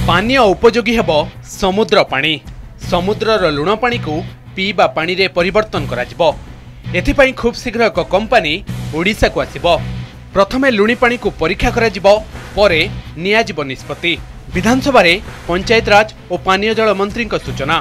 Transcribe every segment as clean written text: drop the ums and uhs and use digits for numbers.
पानीय उपयोगी हेब समुद्र पानी। समुद्रर लुण पानी को पीवा पानी रे परिवर्तन कराजिबो। एथिपाई खूब शीघ्र एक कंपनी ओडिशा को आसिबो। प्रथमे लुणी पानी को परीक्षा कराजिबो, परे नियाजिबो निष्पत्ति। विधानसभा रे पंचायत राज और पानीय जल मंत्री सूचना।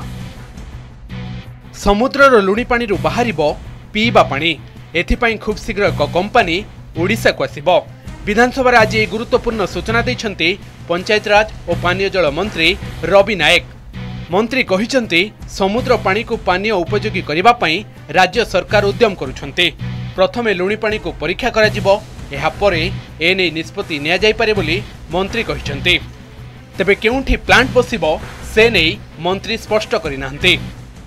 समुद्रर लुणी पानी रु बाहरिबो पीवा पानी। एथिपाई खूब शीघ्र एक कंपनी ओडिशा को आसिबो। विधानसभा आज एक गुरुत्वपूर्ण सूचना दैछन्ति पंचायत राज और पानीय जल मंत्री रवि नायक। मंत्री कहिसन्ति समुद्र पानी को पानीय उपयोगी करिबा पई राज्य सरकार उद्यम करुछन्ति। प्रथमे लुणी पानी को परीक्षा कराजिबो, एहा परे एने निष्पत्ति निया जाय पारे बोली मंत्री कहिसन्ति। तेबे केउंठी प्लांट बसिबो से नै मंत्री स्पष्ट करि नाहंति।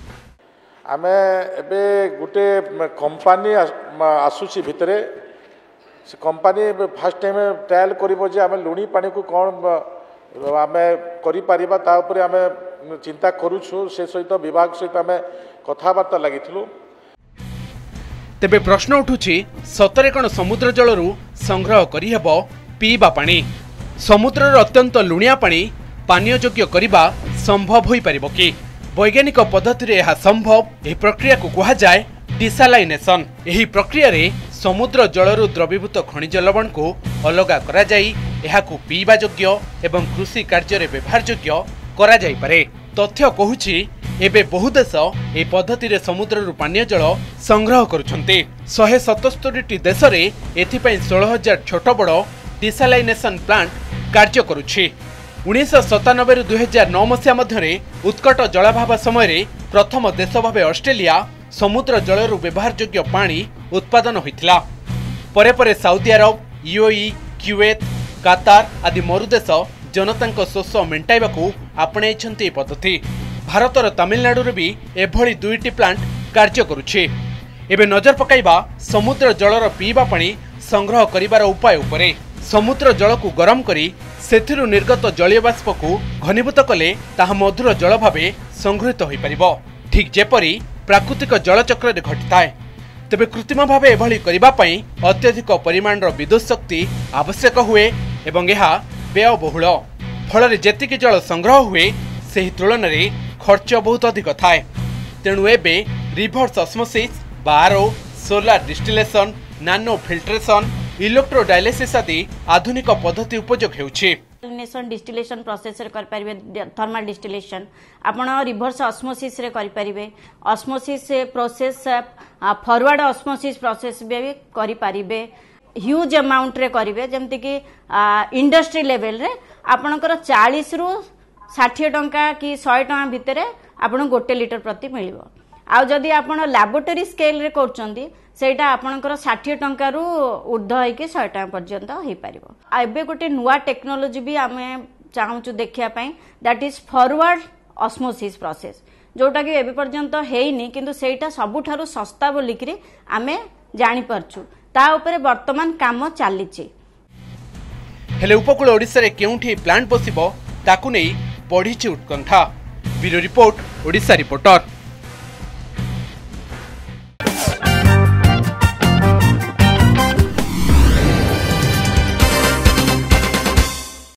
आमे एबे गुटे कंपनी आसुची भितरे से कंपनी फास्ट टाइम ट्रायल करिबो जे आमे लुणी पानी को कोन आमे करि परिबा ता ऊपर आमे चिंता करूछु। से सहित विभाग सहित आमे कथाबार्ता लागिथिलु। तेबे प्रश्न उठुछि सतरे कोन समुद्र जलरू संग्रह करि हेबो पीवा पानी। समुद्रर अत्यंत लुणिया पानी पानीय योग्य करिबा संभव होई परिबो कि? वैज्ञानिक पद्धति रे यह संभव। एही प्रक्रिया को कहा जाय डिसालाइनेशन। एही प्रक्रिया रे समुद्र जलरू द्रवीभूत खनिज लवण को अलग करा जाई एहाकू पीवा योग्य एवं कृषि कार्य रे व्यवहार योग्य करा जाई पारे। तथ्य कहूछि एबे बहु देश ए पद्धति रे समुद्र रु पानीय जल संग्रह करुछन्ते। 177 देश रे एथिपई 16,000 छोट बड़ डिसालाइनेशन प्लांट कार्य करुछि। 1997 रु 2009 मसिया मध्यरे उत्कट जलाभाव समय प्रथम देश भावे ऑस्ट्रेलिया समुद्र जलरू व्यवहार योग्य पानी उत्पादन होइथिला। परे परे साउदी अरब, यूएई, क्यूवेत, कातार आदि मरुदेश जनतांक शोष मेंटाइबाकू आपणाइछन्ति पद्धति। भारतर तमिलनाडु भी एभली 2टी प्लांट कार्य करुछि। एबे नजर पकाइबा समुद्र जलर पीवा पानी संग्रह करिबार उपाय उपरे। समुद्र जल को गरम करी सेथिरु निर्गत जलीय बाष्प को घनीभूत कले ताहा मधुर जल भावे संग्रहित होई परिबो, ठीक जेपरी प्राकृतिक जलचक्र रे घटिताए। तेबे कृत्रिम भावे एभली करिबा पई अत्यधिक परिमाणर विद्युत शक्ति आवश्यक हुए एवं यह व्ययबहुल। फल जेतिकी जल संग्रह हुए सेही तुलन रे खर्च बहुत अधिक थाए। तेणु एबे रिभर्स ऑस्मोसिस, बारो, solar distillation, nano filtration, electrodialysis आदि आधुनिक पद्धति उपयोग हेउछि। डिस्टिलेशन प्रोसेस रे कर परिबे, थर्मल डिस्टिलेशन आपण रिभर्स ऑस्मोसिस रे कर परिबे। Osmosis process forward osmosis process भी करि परिबे। ह्यूज अमाउंट रे करिवे, जेमति कि इंडस्ट्री लेवल रे आपणकर 40 रु 60 टंका कि 100 टंका भितरे आपण 1 लिटर प्रति मिलिबो। आ जदि आपण लैबोरेटरी स्केल रे करचंदी सेटा आपणकर 60 टंका रु ऊर्ध्व है कि 100 टंका पर्यंत होई परिबो। एबे गोटे नुवा टेक्नोलॉजी भी आमे चाहूचु देखिया पई, that is forward osmosis process, जोटा कि एबे पर्यंत हेइनी किंतु सेटा सबुठारु सस्ता बोलिकरी आमे जानि परछु। ता ऊपर वर्तमान काम चलीछि। हेले उपकूल ओडिशा रे केउठी प्लांट बसिबो ताकू नै पढिछि उत्कंठा। Bureau report, Odisha reporter.